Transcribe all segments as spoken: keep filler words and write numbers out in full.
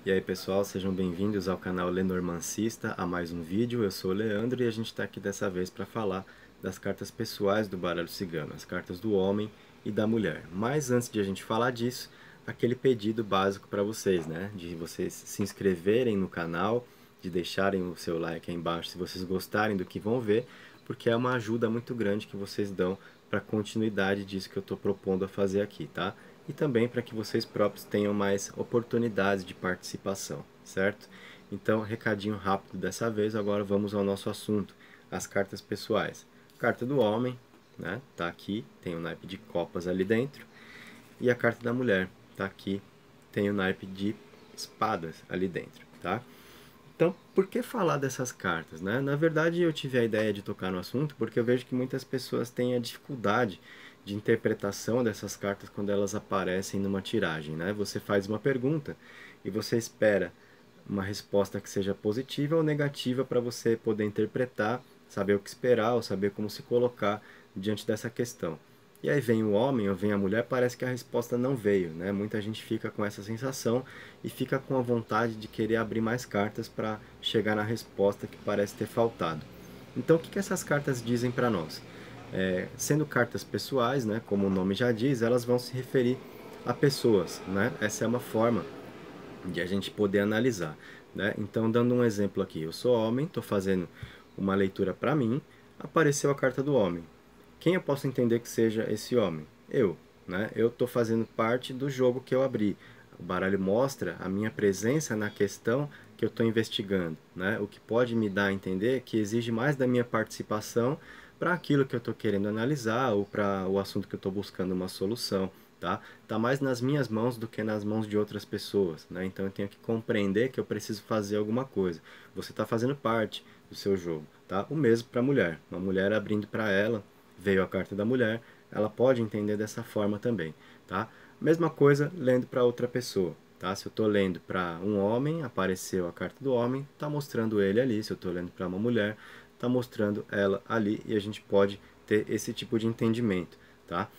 E aí pessoal, sejam bem-vindos ao canal Lenormancista, a mais um vídeo. Eu sou o Leandro e a gente está aqui dessa vez para falar das cartas pessoais do baralho cigano, as cartas do homem e da mulher. Mas antes de a gente falar disso, aquele pedido básico para vocês, né? De vocês se inscreverem no canal, de deixarem o seu like aí embaixo se vocês gostarem do que vão ver, porque é uma ajuda muito grande que vocês dão para a continuidade disso que eu estou propondo a fazer aqui, tá? E também para que vocês próprios tenham mais oportunidades de participação, certo? Então, recadinho rápido dessa vez, agora vamos ao nosso assunto, as cartas pessoais. Carta do homem, né? Tá aqui, tem o naipe de copas ali dentro. E a carta da mulher, tá aqui, tem o naipe de espadas ali dentro, tá? Então, por que falar dessas cartas, né? Na verdade, eu tive a ideia de tocar no assunto porque eu vejo que muitas pessoas têm a dificuldade de interpretação dessas cartas quando elas aparecem numa tiragem, né? Você faz uma pergunta e você espera uma resposta que seja positiva ou negativa para você poder interpretar, saber o que esperar ou saber como se colocar diante dessa questão. E aí vem o homem ou vem a mulher, parece que a resposta não veio, né? Muita gente fica com essa sensação e fica com a vontade de querer abrir mais cartas para chegar na resposta que parece ter faltado. Então, o que, que essas cartas dizem para nós? É, sendo cartas pessoais, né, como o nome já diz, elas vão se referir a pessoas, né? Essa é uma forma de a gente poder analisar, né? Então, dando um exemplo aqui, eu sou homem, estou fazendo uma leitura para mim, apareceu a carta do homem. Quem eu posso entender que seja esse homem? Eu, né? Eu estou fazendo parte do jogo que eu abri. O baralho mostra a minha presença na questão que eu estou investigando, né? O que pode me dar a entender que exige mais da minha participação para aquilo que eu estou querendo analisar ou para o assunto que eu estou buscando uma solução, tá? Tá mais nas minhas mãos do que nas mãos de outras pessoas, né? Então eu tenho que compreender que eu preciso fazer alguma coisa. Você está fazendo parte do seu jogo, tá? O mesmo para a mulher. Uma mulher abrindo para ela, veio a carta da mulher, ela pode entender dessa forma também, tá? Mesma coisa lendo para outra pessoa, tá? Se eu estou lendo para um homem, apareceu a carta do homem, está mostrando ele ali. Se eu estou lendo para uma mulher, está mostrando ela ali, e a gente pode ter esse tipo de entendimento, tá?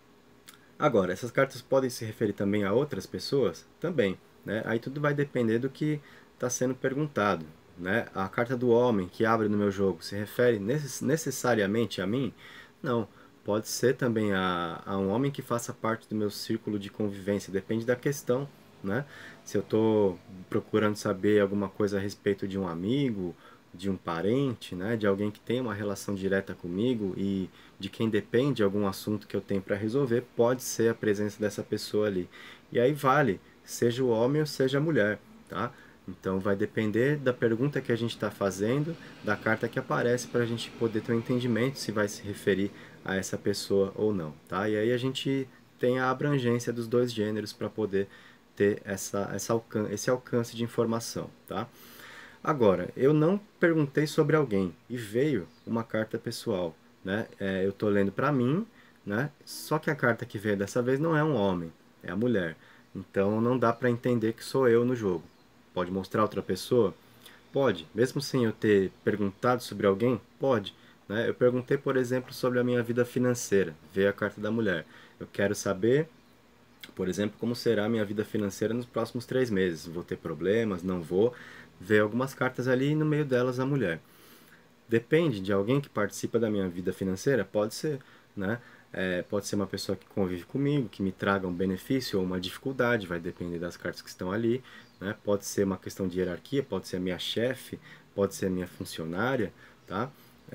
Agora, essas cartas podem se referir também a outras pessoas? Também, né? Aí tudo vai depender do que está sendo perguntado, né? A carta do homem que abre no meu jogo se refere necessariamente a mim? Não. Pode ser também a, a um homem que faça parte do meu círculo de convivência, depende da questão, né? Se eu estou procurando saber alguma coisa a respeito de um amigo, de um parente, né? De alguém que tem uma relação direta comigo e de quem depende de algum assunto que eu tenho para resolver, pode ser a presença dessa pessoa ali. E aí vale, seja o homem ou seja a mulher, tá? Então vai depender da pergunta que a gente está fazendo, da carta que aparece, para a gente poder ter um entendimento se vai se referir a essa pessoa ou não, tá? E aí a gente tem a abrangência dos dois gêneros para poder ter essa, essa alcan esse alcance de informação, tá? Agora, eu não perguntei sobre alguém e veio uma carta pessoal, né? É, eu estou lendo para mim, né? Só que a carta que veio dessa vez não é um homem, é a mulher. Então não dá para entender que sou eu no jogo. Pode mostrar outra pessoa? Pode. Mesmo sem eu ter perguntado sobre alguém? Pode. Né? Eu perguntei, por exemplo, sobre a minha vida financeira. Veio a carta da mulher. Eu quero saber, por exemplo, como será a minha vida financeira nos próximos três meses. Vou ter problemas? Não vou? Veio algumas cartas ali e no meio delas a mulher. Depende de alguém que participa da minha vida financeira? Pode ser, né? É, pode ser uma pessoa que convive comigo, que me traga um benefício ou uma dificuldade, vai depender das cartas que estão ali, né? Pode ser uma questão de hierarquia, pode ser a minha chefe, pode ser a minha funcionária, tá?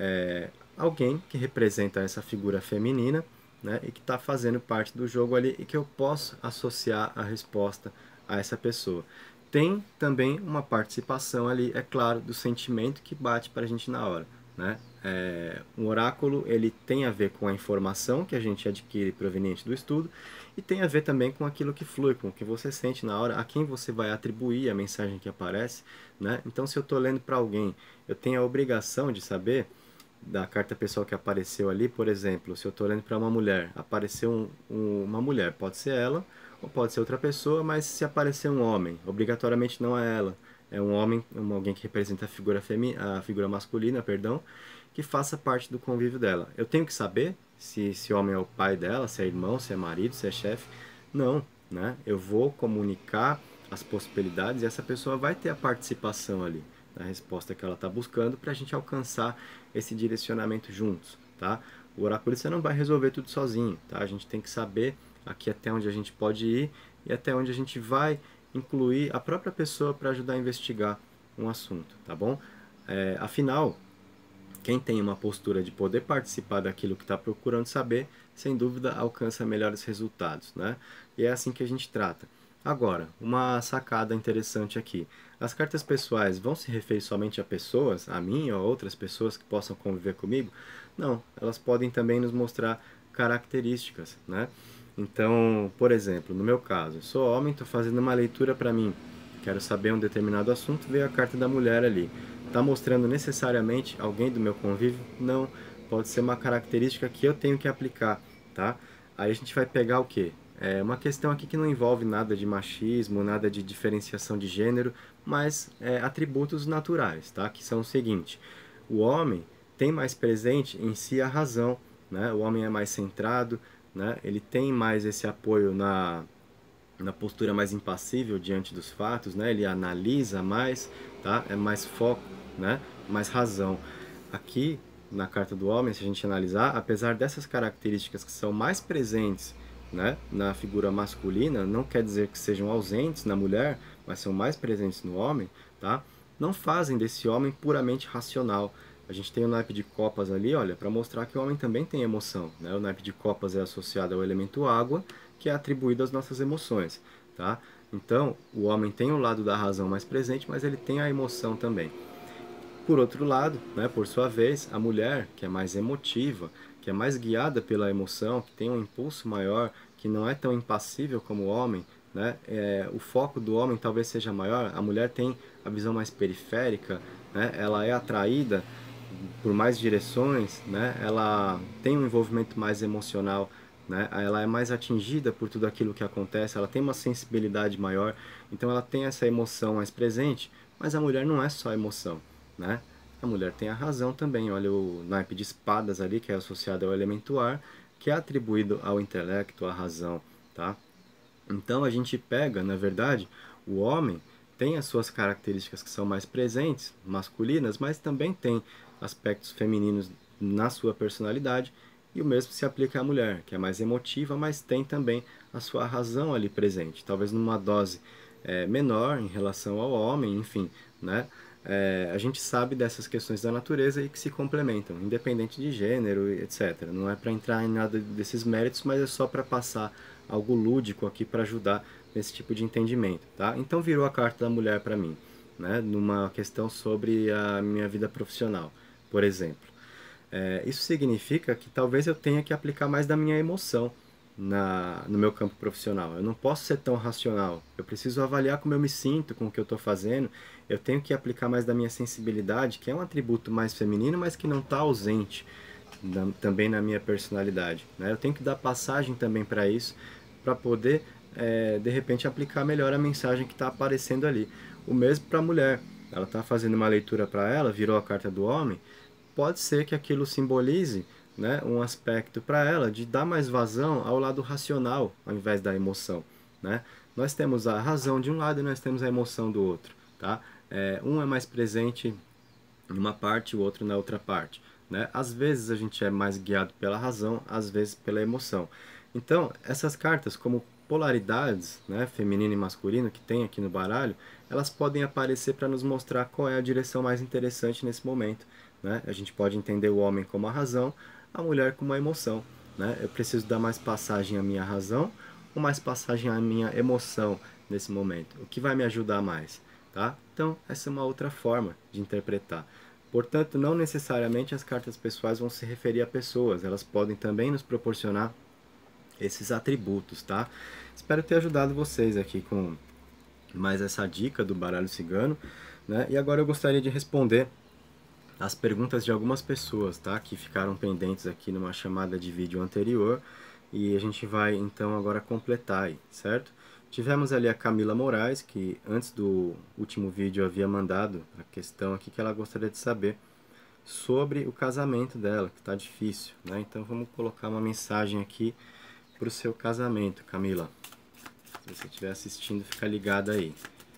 É, alguém que representa essa figura feminina, né? E que está fazendo parte do jogo ali e que eu posso associar a resposta a essa pessoa. Tem também uma participação ali, é claro, do sentimento que bate para a gente na hora, né? É, um oráculo, ele tem a ver com a informação que a gente adquire proveniente do estudo e tem a ver também com aquilo que flui, com o que você sente na hora, a quem você vai atribuir a mensagem que aparece, né? Então, se eu estou lendo para alguém, eu tenho a obrigação de saber da carta pessoal que apareceu ali, por exemplo, se eu estou lendo para uma mulher, apareceu um, um, uma mulher, pode ser ela ou pode ser outra pessoa, mas se aparecer um homem, obrigatoriamente não é ela, é um homem, um, alguém que representa a figura, femi a figura masculina, perdão, que faça parte do convívio dela. Eu tenho que saber se esse homem é o pai dela, se é irmão, se é marido, se é chefe? Não, né? Eu vou comunicar as possibilidades e essa pessoa vai ter a participação ali na resposta que ela está buscando para a gente alcançar esse direcionamento juntos, tá? O oraculista não vai resolver tudo sozinho, tá? A gente tem que saber aqui até onde a gente pode ir e até onde a gente vai incluir a própria pessoa para ajudar a investigar um assunto, tá bom? É, afinal, quem tem uma postura de poder participar daquilo que está procurando saber, sem dúvida alcança melhores resultados, né? E é assim que a gente trata. Agora, uma sacada interessante aqui. As cartas pessoais vão se referir somente a pessoas, a mim ou a outras pessoas que possam conviver comigo? Não, elas podem também nos mostrar características, né? Então, por exemplo, no meu caso, sou homem, estou fazendo uma leitura para mim, quero saber um determinado assunto, veio a carta da mulher ali. Está mostrando necessariamente alguém do meu convívio? Não, pode ser uma característica que eu tenho que aplicar, tá? Aí a gente vai pegar o quê? É uma questão aqui que não envolve nada de machismo, nada de diferenciação de gênero, mas é, atributos naturais, tá? Que são o seguinte: o homem tem mais presente em si a razão, né? O homem é mais centrado, né? Ele tem mais esse apoio na, na postura mais impassível diante dos fatos, né? Ele analisa mais, tá? É mais foco, né? Mais razão. Aqui, na carta do homem, se a gente analisar, apesar dessas características que são mais presentes, né, na figura masculina, não quer dizer que sejam ausentes na mulher, mas são mais presentes no homem, tá? Não fazem desse homem puramente racional. A gente tem o naipe de copas ali, olha, para mostrar que o homem também tem emoção, né? O naipe de copas é associado ao elemento água, que é atribuído às nossas emoções, tá? Então, o homem tem o lado da razão mais presente, mas ele tem a emoção também. Por outro lado, né, por sua vez, a mulher, que é mais emotiva, que é mais guiada pela emoção, que tem um impulso maior, que não é tão impassível como o homem, né, é, o foco do homem talvez seja maior, a mulher tem a visão mais periférica, né, ela é atraída por mais direções, né, ela tem um envolvimento mais emocional, né, ela é mais atingida por tudo aquilo que acontece, ela tem uma sensibilidade maior, então ela tem essa emoção mais presente, mas a mulher não é só emoção, né? A mulher tem a razão também, olha o naipe de espadas ali, que é associado ao elemento ar, que é atribuído ao intelecto, à razão, tá? Então a gente pega, na verdade, o homem tem as suas características que são mais presentes, masculinas, mas também tem aspectos femininos na sua personalidade, e o mesmo se aplica à mulher, que é mais emotiva, mas tem também a sua razão ali presente, talvez numa dose é, menor em relação ao homem, enfim, né? É, a gente sabe dessas questões da natureza e que se complementam, independente de gênero, etcétera. Não é para entrar em nada desses méritos, mas é só para passar algo lúdico aqui para ajudar nesse tipo de entendimento, tá? Então virou a carta da mulher para mim, né? Numa questão sobre a minha vida profissional, por exemplo. É, isso significa que talvez eu tenha que aplicar mais da minha emoção na, no meu campo profissional. Eu não posso ser tão racional. Eu preciso avaliar como eu me sinto com o que eu estou fazendo. Eu tenho que aplicar mais da minha sensibilidade, que é um atributo mais feminino, mas que não está ausente na, também na minha personalidade, né? Eu tenho que dar passagem também para isso, para poder, é, de repente, aplicar melhor a mensagem que está aparecendo ali. O mesmo para a mulher. Ela está fazendo uma leitura para ela, virou a carta do homem, pode ser que aquilo simbolize, né, um aspecto para ela de dar mais vazão ao lado racional ao invés da emoção, né? Nós temos a razão de um lado e nós temos a emoção do outro, tá? É, um é mais presente em uma parte, o outro na outra parte, né? Às vezes a gente é mais guiado pela razão, às vezes pela emoção. Então, essas cartas, como polaridades, né, feminino e masculino, que tem aqui no baralho, elas podem aparecer para nos mostrar qual é a direção mais interessante nesse momento, né? A gente pode entender o homem como a razão, a mulher como a emoção, né? Eu preciso dar mais passagem à minha razão ou mais passagem à minha emoção nesse momento? O que vai me ajudar mais? Tá? Então, essa é uma outra forma de interpretar. Portanto, não necessariamente as cartas pessoais vão se referir a pessoas, elas podem também nos proporcionar esses atributos, tá? Espero ter ajudado vocês aqui com mais essa dica do baralho cigano, né? E agora eu gostaria de responder as perguntas de algumas pessoas, tá? Que ficaram pendentes aqui numa chamada de vídeo anterior e a gente vai então agora completar aí, certo? Tivemos ali a Camila Moraes, que antes do último vídeo havia mandado a questão aqui que ela gostaria de saber sobre o casamento dela, que está difícil, né? Então vamos colocar uma mensagem aqui para o seu casamento, Camila. Se você estiver assistindo, fica ligado aí.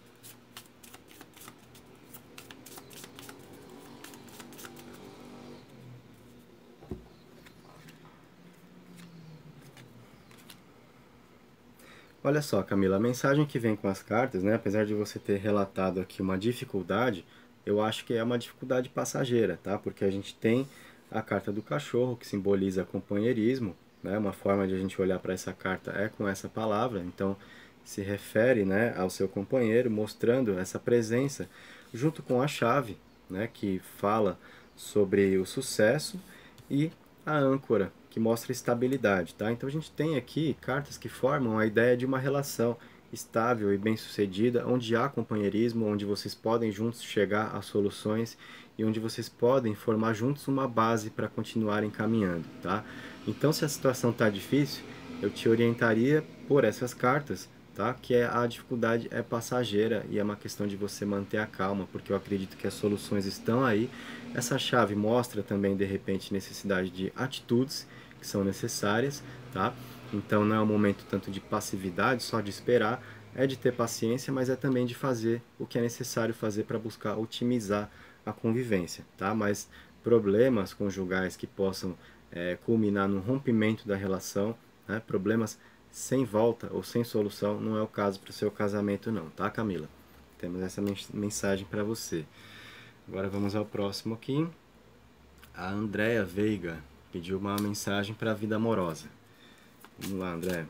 Olha só, Camila, a mensagem que vem com as cartas, né, apesar de você ter relatado aqui uma dificuldade, eu acho que é uma dificuldade passageira, tá? Porque a gente tem a carta do cachorro, que simboliza companheirismo, né? Uma forma de a gente olhar para essa carta é com essa palavra, então se refere, né, ao seu companheiro, mostrando essa presença, junto com a chave, né, que fala sobre o sucesso, e a âncora, que mostra estabilidade, tá? Então a gente tem aqui cartas que formam a ideia de uma relação estável e bem-sucedida, onde há companheirismo, onde vocês podem juntos chegar a soluções e onde vocês podem formar juntos uma base para continuarem caminhando, tá? Então, se a situação está difícil, eu te orientaria por essas cartas, tá? Que é, a dificuldade é passageira e é uma questão de você manter a calma, porque eu acredito que as soluções estão aí. Essa chave mostra também, de repente, necessidade de atitudes que são necessárias, tá? Então não é um momento tanto de passividade, só de esperar, é de ter paciência, mas é também de fazer o que é necessário fazer para buscar otimizar a convivência, tá? Mas problemas conjugais que possam é, culminar no rompimento da relação, né? Problemas sem volta ou sem solução, não é o caso para o seu casamento não, tá, Camila? Temos essa mensagem para você. Agora vamos ao próximo aqui. A Andréa Veiga pediu uma mensagem para a vida amorosa. Vamos lá, André.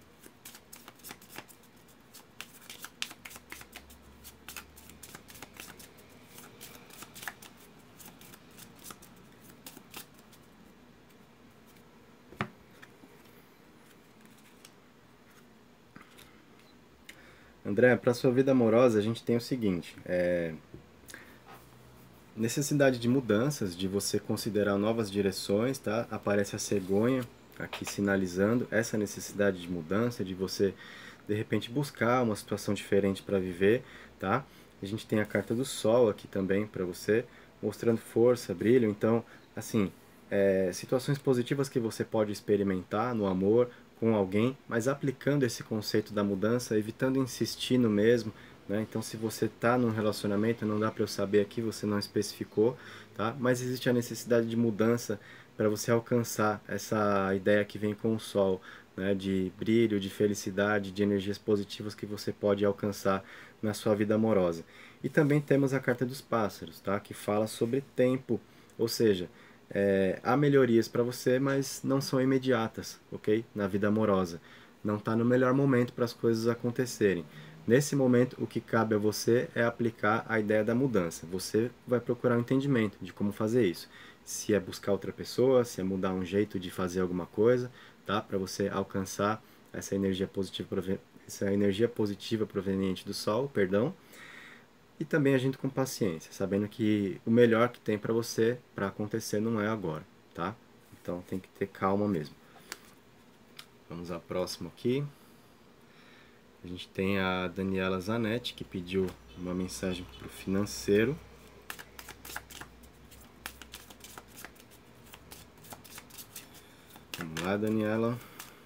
André, para sua vida amorosa, a gente tem o seguinte, é... necessidade de mudanças, de você considerar novas direções, tá? Aparece a cegonha aqui sinalizando essa necessidade de mudança, de você, de repente, buscar uma situação diferente para viver, tá? A gente tem a carta do Sol aqui também para você, mostrando força, brilho. Então, assim, é, situações positivas que você pode experimentar no amor, com alguém, mas aplicando esse conceito da mudança, evitando insistir no mesmo, né? Então, se você está num relacionamento, não dá para eu saber aqui, você não especificou, tá? Mas existe a necessidade de mudança para você alcançar essa ideia que vem com o Sol, né? De brilho, de felicidade, de energias positivas que você pode alcançar na sua vida amorosa. E também temos a carta dos pássaros, tá? Que fala sobre tempo, ou seja, é, há melhorias para você, mas não são imediatas, ok? Na vida amorosa. Não está no melhor momento para as coisas acontecerem. Nesse momento, o que cabe a você é aplicar a ideia da mudança. Você vai procurar um entendimento de como fazer isso. Se é buscar outra pessoa, se é mudar um jeito de fazer alguma coisa, tá? Para você alcançar essa energia positiva, essa energia positiva proveniente do Sol, perdão. E também agindo com paciência, sabendo que o melhor que tem para você, para acontecer, não é agora, tá? Então tem que ter calma mesmo. Vamos ao próximo aqui. A gente tem a Daniela Zanetti, que pediu uma mensagem para o financeiro. Vamos lá, Daniela.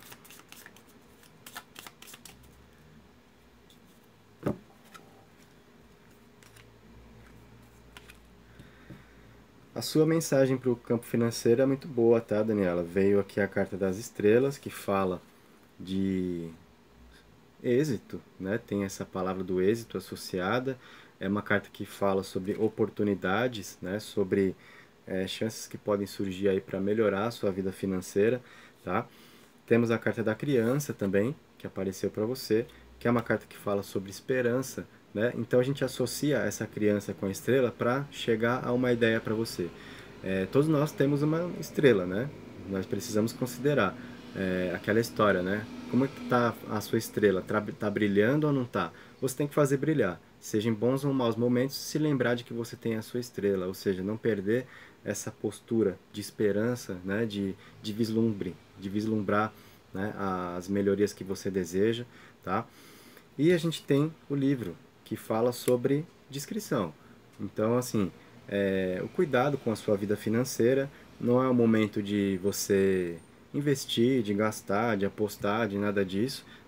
A sua mensagem para o campo financeiro é muito boa, tá, Daniela? Veio aqui a carta das estrelas, que fala de êxito, né? Tem essa palavra do êxito associada. É uma carta que fala sobre oportunidades, né? Sobre é, chances que podem surgir aí para melhorar a sua vida financeira, tá? Temos a carta da criança também, que apareceu para você, que é uma carta que fala sobre esperança, né? Então a gente associa essa criança com a estrela para chegar a uma ideia para você. É, todos nós temos uma estrela, né? Nós precisamos considerar é, aquela história, né? Como é que está a sua estrela? Está brilhando ou não está? Você tem que fazer brilhar. Seja em bons ou maus momentos, se lembrar de que você tem a sua estrela, ou seja, não perder essa postura de esperança, né? De, de vislumbre, de vislumbrar, né? As melhorias que você deseja, tá? E a gente tem o livro, que fala sobre discrição. Então, assim, é, o cuidado com a sua vida financeira não é o momento de você investir, de gastar, de apostar, de nada disso,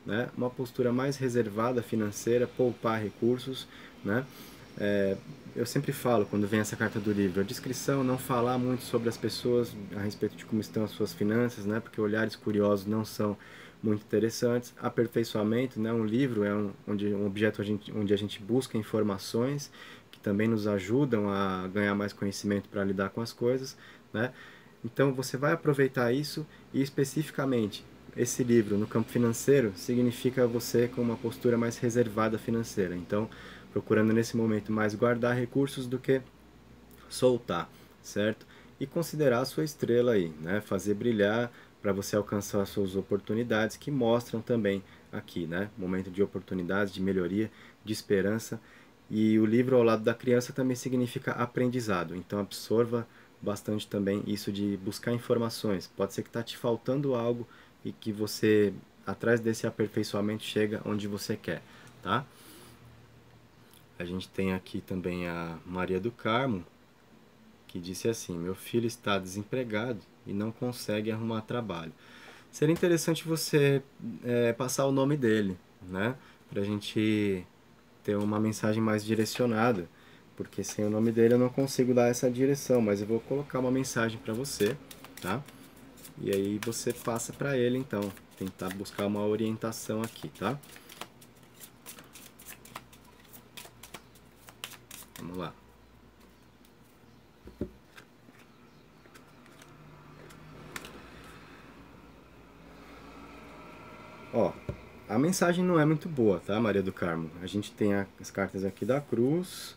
né? Uma postura mais reservada financeira, poupar recursos, né? É, eu sempre falo, quando vem essa carta do livro, a descrição, não falar muito sobre as pessoas a respeito de como estão as suas finanças, né? Porque olhares curiosos não são muito interessantes. Aperfeiçoamento, né? Um livro é um, onde, um objeto a gente, onde a gente busca informações que também nos ajudam a ganhar mais conhecimento para lidar com as coisas, né? Então você vai aproveitar isso e especificamente esse livro no campo financeiro significa você com uma postura mais reservada financeira. Então, procurando nesse momento mais guardar recursos do que soltar, certo? E considerar a sua estrela aí, né? Fazer brilhar para você alcançar as suas oportunidades que mostram também aqui, né? Momento de oportunidades, de melhoria, de esperança. E o livro ao lado da criança também significa aprendizado. Então absorva bastante também isso de buscar informações. Pode ser que está te faltando algo e que você, atrás desse aperfeiçoamento, chega onde você quer, tá? A gente tem aqui também a Maria do Carmo, que disse assim: meu filho está desempregado e não consegue arrumar trabalho. Seria interessante você é, passar o nome dele, né? Para a gente ter uma mensagem mais direcionada, porque sem o nome dele eu não consigo dar essa direção, mas eu vou colocar uma mensagem para você, tá? E aí você passa para ele então, tentar buscar uma orientação aqui, tá? Vamos lá. Ó, a mensagem não é muito boa, tá, Maria do Carmo? A gente tem as cartas aqui da cruz,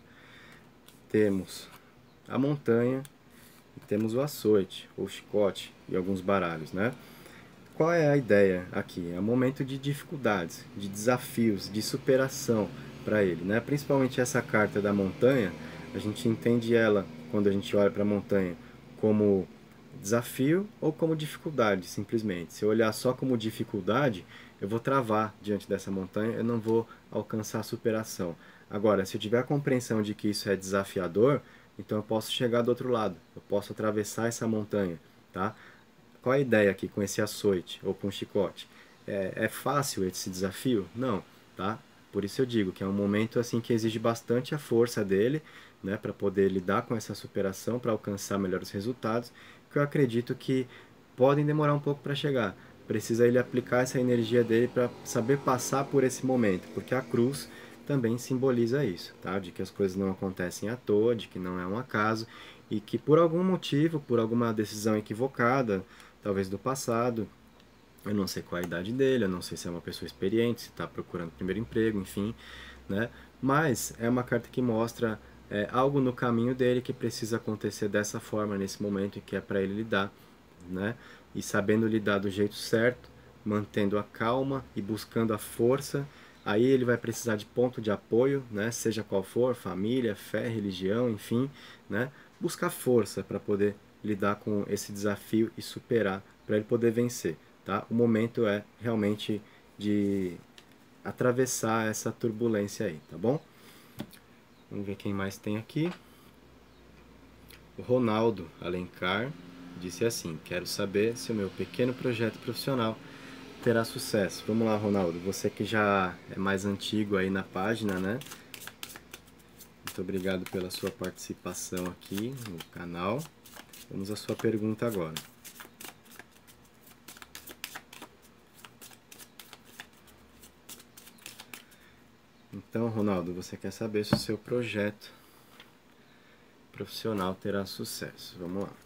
temos a montanha e temos o açoite, ou chicote, e alguns baralhos, né? Qual é a ideia aqui? É um momento de dificuldades, de desafios, de superação para ele, né? Principalmente essa carta da montanha, a gente entende ela, quando a gente olha para a montanha, como desafio ou como dificuldade, simplesmente. Se eu olhar só como dificuldade, eu vou travar diante dessa montanha, eu não vou alcançar a superação. Agora, se eu tiver a compreensão de que isso é desafiador, então eu posso chegar do outro lado, eu posso atravessar essa montanha, tá? Qual a ideia aqui com esse açoite ou com chicote? É, é fácil esse desafio? Não, tá? Por isso eu digo que é um momento assim que exige bastante a força dele, né, para poder lidar com essa superação, para alcançar melhores resultados, que eu acredito que podem demorar um pouco para chegar. Precisa ele aplicar essa energia dele para saber passar por esse momento, porque a cruz também simboliza isso, tá? De que as coisas não acontecem à toa, de que não é um acaso e que por algum motivo, por alguma decisão equivocada, talvez do passado, eu não sei qual a idade dele, eu não sei se é uma pessoa experiente, se está procurando primeiro emprego, enfim, né? Mas é uma carta que mostra é, algo no caminho dele que precisa acontecer dessa forma, nesse momento, e que é para ele lidar, né? E sabendo lidar do jeito certo, mantendo a calma e buscando a força, aí ele vai precisar de ponto de apoio, né? Seja qual for, família, fé, religião, enfim, né? Buscar força para poder lidar com esse desafio e superar, para ele poder vencer, tá? O momento é realmente de atravessar essa turbulência aí, tá bom? Vamos ver quem mais tem aqui. O Ronaldo Alencar disse assim: quero saber se o meu pequeno projeto profissional terá sucesso. Vamos lá, Ronaldo, você que já é mais antigo aí na página, né? Muito obrigado pela sua participação aqui no canal. Vamos à sua pergunta agora. Então, Ronaldo, você quer saber se o seu projeto profissional terá sucesso. Vamos lá.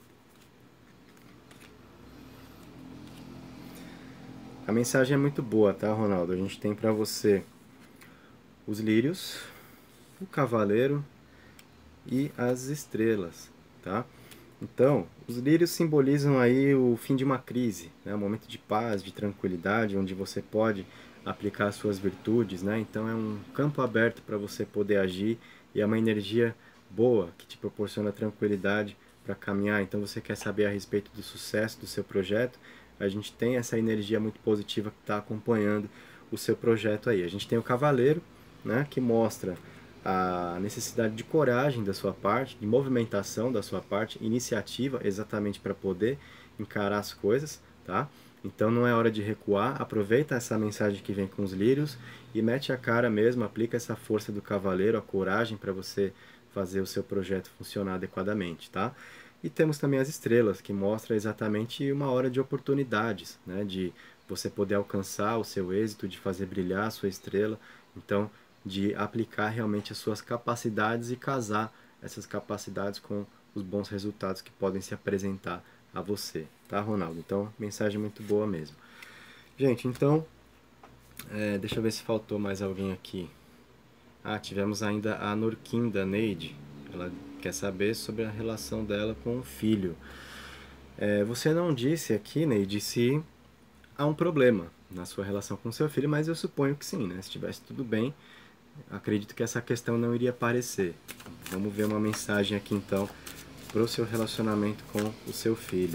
A mensagem é muito boa, tá, Ronaldo? A gente tem para você os lírios, o cavaleiro e as estrelas, tá? Então, os lírios simbolizam aí o fim de uma crise, né? Um momento de paz, de tranquilidade, onde você pode aplicar suas virtudes, né? Então é um campo aberto para você poder agir e é uma energia boa que te proporciona tranquilidade para caminhar. Então você quer saber a respeito do sucesso do seu projeto, a gente tem essa energia muito positiva que está acompanhando o seu projeto aí. A gente tem o cavaleiro, né, que mostra a necessidade de coragem da sua parte, de movimentação da sua parte, iniciativa exatamente para poder encarar as coisas, tá? Então não é hora de recuar, aproveita essa mensagem que vem com os lírios e mete a cara mesmo, aplica essa força do cavaleiro, a coragem para você fazer o seu projeto funcionar adequadamente, tá? E temos também as estrelas, que mostra exatamente uma hora de oportunidades, né? De você poder alcançar o seu êxito, de fazer brilhar a sua estrela, então de aplicar realmente as suas capacidades e casar essas capacidades com os bons resultados que podem se apresentar a você, tá, Ronaldo? Então, mensagem muito boa mesmo. Gente, então, é, deixa eu ver se faltou mais alguém aqui. Ah, tivemos ainda a Nurkin da Neide. Ela quer saber sobre a relação dela com o filho. É, você não disse aqui, Neide, se há um problema na sua relação com seu filho, mas eu suponho que sim, né? Se estivesse tudo bem, acredito que essa questão não iria aparecer. Vamos ver uma mensagem aqui então para o seu relacionamento com o seu filho.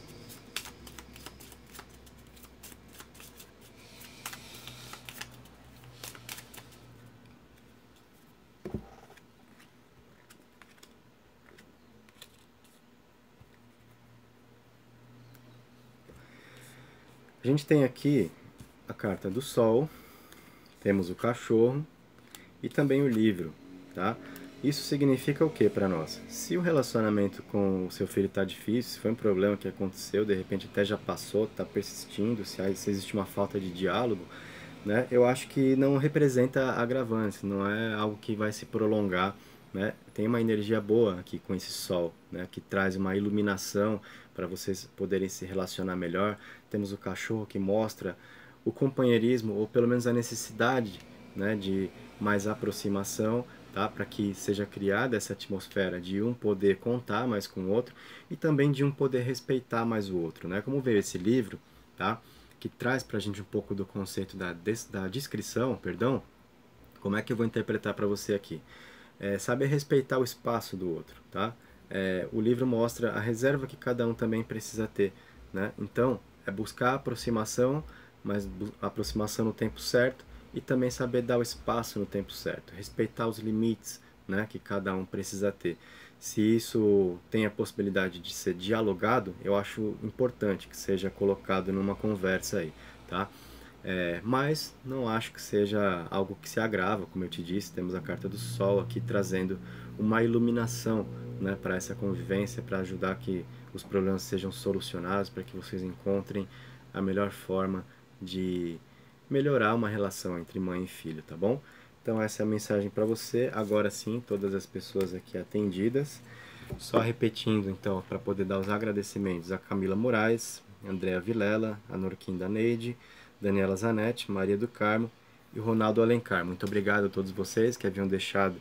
A gente tem aqui a carta do Sol, temos o cachorro e também o livro, tá? Isso significa o que para nós? Se o relacionamento com o seu filho está difícil, se foi um problema que aconteceu, de repente até já passou, está persistindo, se existe uma falta de diálogo, né? Eu acho que não representa agravante, não é algo que vai se prolongar, né? Tem uma energia boa aqui com esse sol, né? Que traz uma iluminação para vocês poderem se relacionar melhor. Temos o cachorro que mostra o companheirismo, ou pelo menos a necessidade, né, de mais aproximação, tá? Para que seja criada essa atmosfera de um poder contar mais com o outro e também de um poder respeitar mais o outro, né? Como veio esse livro, tá? Que traz para a gente um pouco do conceito da, des, da descrição, perdão, como é que eu vou interpretar para você aqui? É, saber respeitar o espaço do outro, tá? É, o livro mostra a reserva que cada um também precisa ter, né? Então, é buscar a aproximação, mas a aproximação no tempo certo e também saber dar o espaço no tempo certo, respeitar os limites, né, que cada um precisa ter. Se isso tem a possibilidade de ser dialogado, eu acho importante que seja colocado numa conversa aí, tá? É, mas não acho que seja algo que se agrava, como eu te disse, temos a carta do Sol aqui trazendo uma iluminação, né, para essa convivência, para ajudar que os problemas sejam solucionados, para que vocês encontrem a melhor forma de melhorar uma relação entre mãe e filho, tá bom? Então essa é a mensagem para você. Agora sim, todas as pessoas aqui atendidas. Só repetindo então, para poder dar os agradecimentos a Camila Moraes, Andréa Vilela, a Norquinda Neide, Daniela Zanetti, Maria do Carmo e Ronaldo Alencar. Muito obrigado a todos vocês que haviam deixado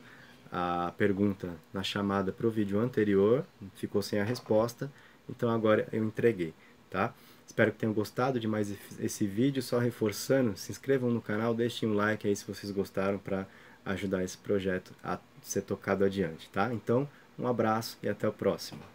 a pergunta na chamada para o vídeo anterior, ficou sem a resposta, então agora eu entreguei, tá? Espero que tenham gostado de mais esse vídeo, só reforçando, se inscrevam no canal, deixem um like aí se vocês gostaram para ajudar esse projeto a ser tocado adiante, tá? Então, um abraço e até o próximo.